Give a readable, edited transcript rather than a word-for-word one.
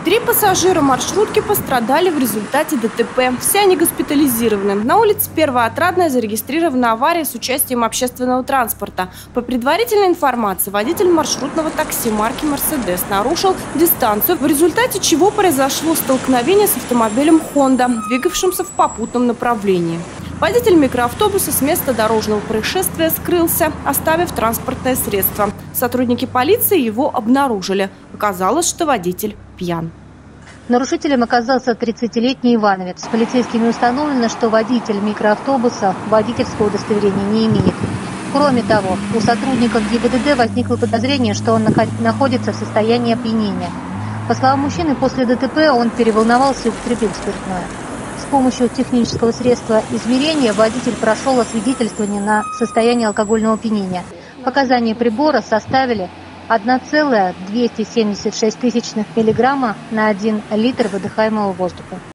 3 пассажира маршрутки пострадали в результате ДТП. Все они госпитализированы. На улице Первая Отрадная зарегистрирована авария с участием общественного транспорта. По предварительной информации, водитель маршрутного такси марки «Мерседес» нарушил дистанцию, в результате чего произошло столкновение с автомобилем «Хонда», двигавшимся в попутном направлении. Водитель микроавтобуса с места дорожного происшествия скрылся, оставив транспортное средство. Сотрудники полиции его обнаружили. Оказалось, что водитель пьян. Нарушителем оказался 30-летний ивановец. С полицейскими установлено, что водитель микроавтобуса водительского удостоверения не имеет. Кроме того, у сотрудников ГИБДД возникло подозрение, что он находится в состоянии опьянения. По словам мужчины, после ДТП он переволновался и употребил спиртное. С помощью технического средства измерения водитель прошел освидетельствование на состояние алкогольного опьянения. Показания прибора составили 1,276 миллиграмма на 1 литр выдыхаемого воздуха.